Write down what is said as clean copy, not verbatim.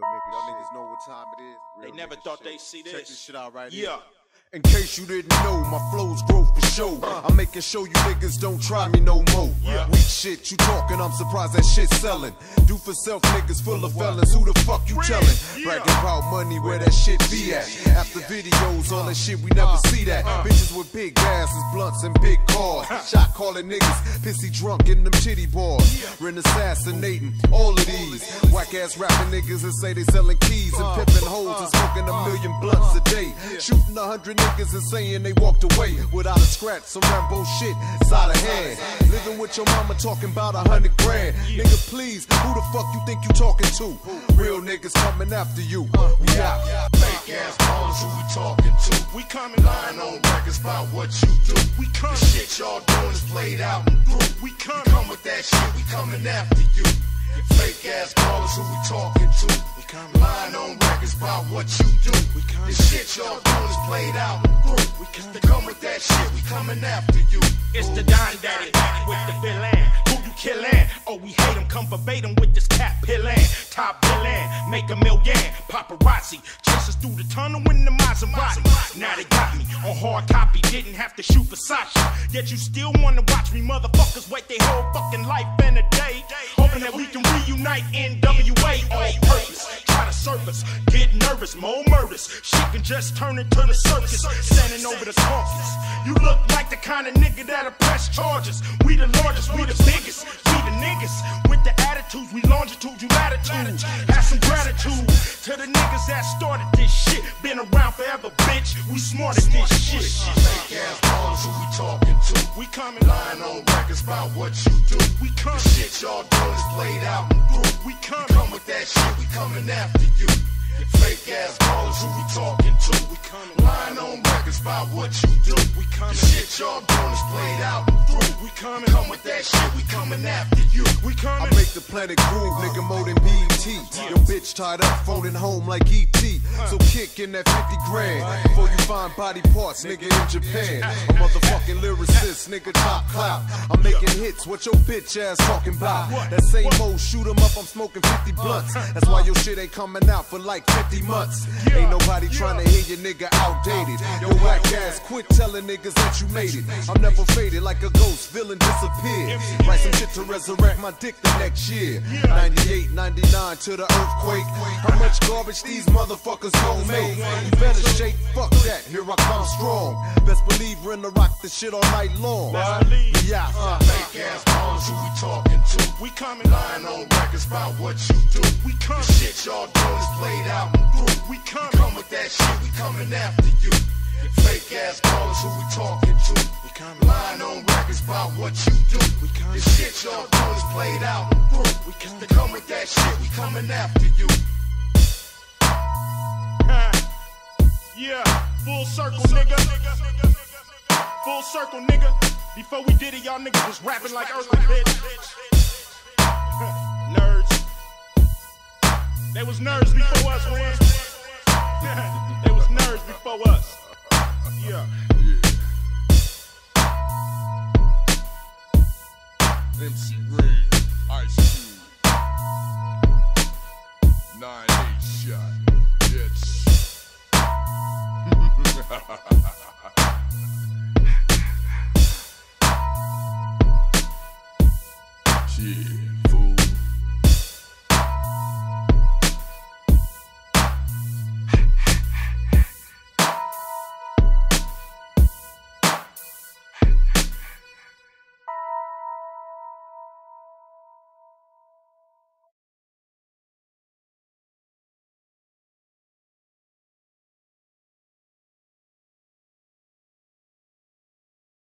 Y'all niggas know what time it is. They never thought they'd see this. Check this shit out right here. In case you didn't know, my flows grow for show. I'm making sure you niggas don't try me no more. Weak shit, you talking, I'm surprised that shit's selling. Do for self niggas full of felons, who the fuck you tellin'? Bragging about money, where that shit be at. After videos, all that shit, we never see that. Bitches with big asses, blunts, and big cars. Shot calling niggas, pissy drunk in them chitty bars. Ren assassinating all of these whack ass rapping niggas that say they selling keys and pimping hoes and smoking 1 million blunts a day. Shooting 100 niggas and saying they walked away without a scratch, some Rambo shit side of hand. Living with your mama talking about 100 grand. Nigga, please, who the fuck you think you talking to? Real niggas coming after you. We out. Fake ass ballers, who we talking to? We coming lying on records about what you do. We come. The shit y'all doing is played out and through. We come with that shit, we coming after you. Fake ass ballers, who we talking to? We coming lying on records about what you do. We coming. The shit y'all doing is played out and through. We come with that shit, we coming after you. It's the Don Daddy with the villain. Who you killin'? Oh, we hate him. Come verbatim with this cat pillin'. Top villain, make $1 million. Paparazzi chase us through the tunnel in the Maserati. Now they got me on hard copy. Didn't have to shoot Versace. Yet you still wanna watch me. Motherfuckers wait their whole fucking life and a day, hoping that we can reunite NWA. All purpose, try to surface, get nervous, more murders. Shit can just turn into the circus. Standing over the carcass. You look like the kind of nigga that'll press charges. We the largest, we the biggest, we the niggas with the attitudes. We longitude, you latitude. Have some gratitude to the niggas that started this shit. Been around forever, bitch. We smart at this shit. Fake ass ballers, who we talking to? We coming lying on records about what you do. We come. The shit y'all doing is played out and through. We come with that shit, we coming after you. Fake ass ballers, who we talking to? We coming lying on records about what you do. We coming. The shit y'all doing is played out and through. We come with that shit, we coming after you. We coming. I make the planet groove, nigga, more than BET. Your bitch tied up, phoning home like ET. So kick in that 50 grand before you find body parts, nigga, in Japan. A motherfucking lyricist, nigga, top clout. I'm making hits, what your bitch ass talking about? That same old shoot 'em up, I'm smoking 50 blunts. That's why your shit ain't coming out for like 50 months. Ain't nobody trying to hear your nigga outdated. Yo, whack ass, quit telling niggas that you made it. I'm never faded like a ghost, villain disappeared. Write some shit to resurrect my dick the next year. 98, 99 to the earthquake. How much garbage these motherfuckers gon' make? You better shake, fuck that, here I come strong. Best believe we're in the rock the shit all night long. Yeah. Fake ass ballers, who we talking to? We coming lying on records about what you do. We come. The shit y'all doing is played out and through. We come with that shit, we coming after you. Fake ass ballers, who we talking to? We coming lying on records about what you do. We come. The shit y'all doing is played out and through. We come with that shit, we coming after you. Yeah, full circle, nigga. Full circle, nigga. Before we did it, y'all niggas was rapping like earthly, bitch. Nerds. They was nerds before us, man. They was nerds before us. Yeah. MC Ren, Ice Cube, 9-8 shot, bitch.